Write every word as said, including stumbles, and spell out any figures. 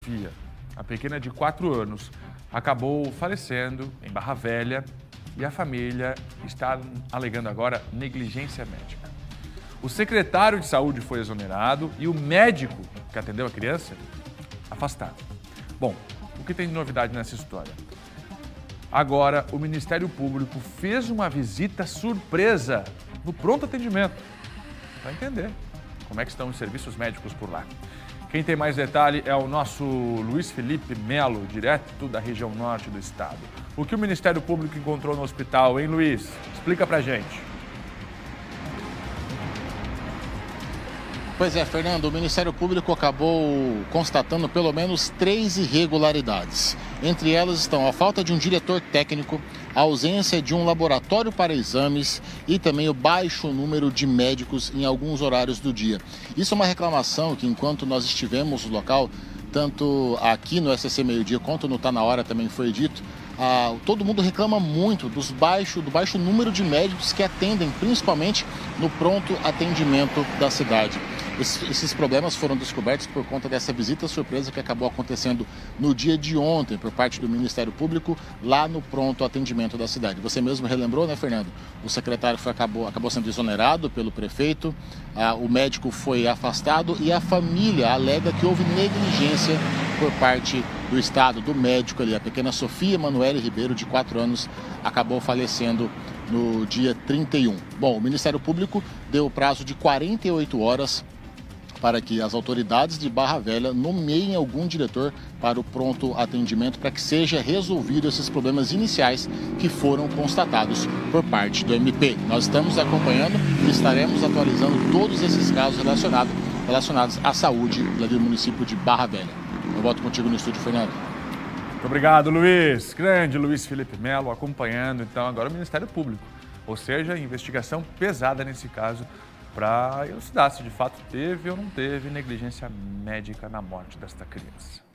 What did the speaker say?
Sofia, a pequena de quatro anos, acabou falecendo em Barra Velha e a família está alegando agora negligência médica. O secretário de saúde foi exonerado e o médico que atendeu a criança, afastado. Bom, o que tem de novidade nessa história? Agora, o Ministério Público fez uma visita surpresa no pronto atendimento, para entender como é que estão os serviços médicos por lá. Quem tem mais detalhe é o nosso Luiz Felipe Melo, direto da região norte do estado. O que o Ministério Público encontrou no hospital, hein, Luiz? Explica pra gente. Pois é, Fernando, o Ministério Público acabou constatando pelo menos três irregularidades. Entre elas estão a falta de um diretor técnico, a ausência de um laboratório para exames e também o baixo número de médicos em alguns horários do dia. Isso é uma reclamação que, enquanto nós estivemos no local, tanto aqui no S C C Meio Dia quanto no Tá Na Hora também foi dito, ah, todo mundo reclama muito dos baixo, do baixo número de médicos que atendem, principalmente no pronto atendimento da cidade. Esses problemas foram descobertos por conta dessa visita surpresa que acabou acontecendo no dia de ontem por parte do Ministério Público lá no pronto atendimento da cidade. Você mesmo relembrou, né, Fernando? O secretário foi, acabou, acabou sendo exonerado pelo prefeito, ah, o médico foi afastado e a família alega que houve negligência por parte do Estado, do médico ali. A pequena Sofia Emanuele Ribeiro, de quatro anos, acabou falecendo no dia trinta e um. Bom, o Ministério Público deu o prazo de quarenta e oito horas para que as autoridades de Barra Velha nomeiem algum diretor para o pronto atendimento para que seja resolvido esses problemas iniciais que foram constatados por parte do M P. Nós estamos acompanhando e estaremos atualizando todos esses casos relacionados, relacionados à saúde do município de Barra Velha. Eu volto contigo no estúdio, Fernando. Muito obrigado, Luiz. Grande Luiz Felipe Melo acompanhando, então, agora o Ministério Público. Ou seja, investigação pesada nesse caso, para elucidar se de fato teve ou não teve negligência médica na morte desta criança.